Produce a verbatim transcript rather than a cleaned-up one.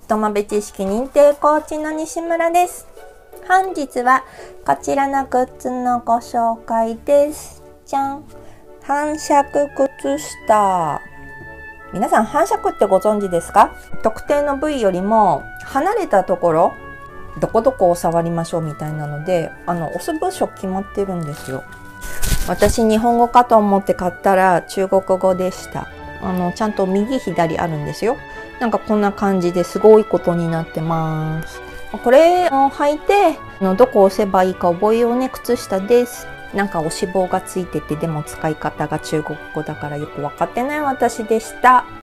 人まべ知識認定コーチの西村です。本日はこちらのグッズのご紹介です。じゃん。反射靴下。皆さん反射ってご存知ですか？特定の部位よりも離れたところ、どこどこを触りましょうみたいなので、あの押す部署決まってるんですよ。私日本語かと思って買ったら中国語でした。あのちゃんと右左あるんですよ。なんかこんな感じですごいことになってます。これを履いてどこを押せばいいか覚えようね。靴下です。なんか押し棒がついてて、でも使い方が中国語だからよく分かってない私でした。